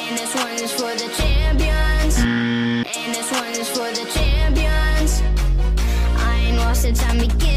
And this one is for the champions. And this one is for the champions. I ain't lost since I began.